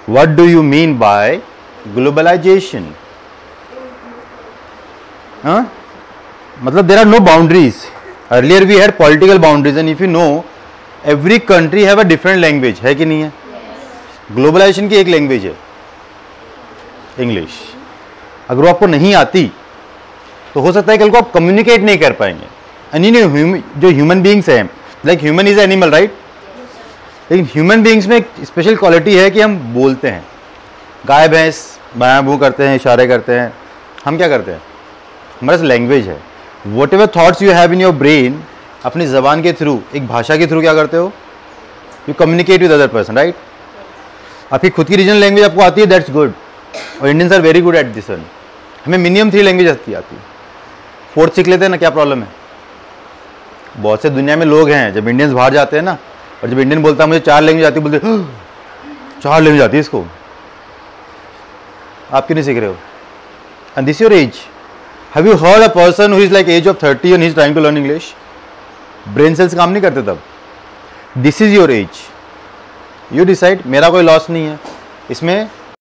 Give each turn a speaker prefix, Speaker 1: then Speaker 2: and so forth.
Speaker 1: What do you mean by globalisation? मतलब there are no boundaries. Earlier we had political boundaries and if you know every country have a different language, है कि नहीं है? Globalisation की एक language है English. अगर वो आपको नहीं आती तो हो सकता है कल को आप कम्युनिकेट नहीं कर पाएंगे. जो ह्यूमन बींग्स हैं, like human is animal right, लेकिन ह्यूमन बींग्स में एक स्पेशल क्वालिटी है कि हम बोलते हैं. गाय भैंस बायां बू करते हैं, इशारे करते हैं. हम क्या करते हैं? हमारे पास लैंग्वेज है. Whatever thoughts you have in your brain, अपनी जबान के थ्रू, एक भाषा के थ्रू क्या करते हो? You communicate with other person right. आपकी खुद की रीजनल लैंग्वेज आपको आती है, दैट्स गुड. और Indians are very good at this one. हमें मिनिमम 3 लैंग्वेज आती है. 4th सीख लेते हैं ना, क्या प्रॉब्लम है? बहुत से दुनिया में लोग हैं, जब इंडियंस बाहर जाते हैं ना, और जब इंडियन बोलता है मुझे 4 लैंग्वेज आती है, बोलते 4 लैंग्वेज आती है इसको. आप क्यों नहीं सीख रहे हो? And this your age. Have you heard a person who is like age of 30 and he is trying to learn English? Brain cells काम नहीं करते तब. This is your age. You decide. मेरा कोई लॉस नहीं है इसमें.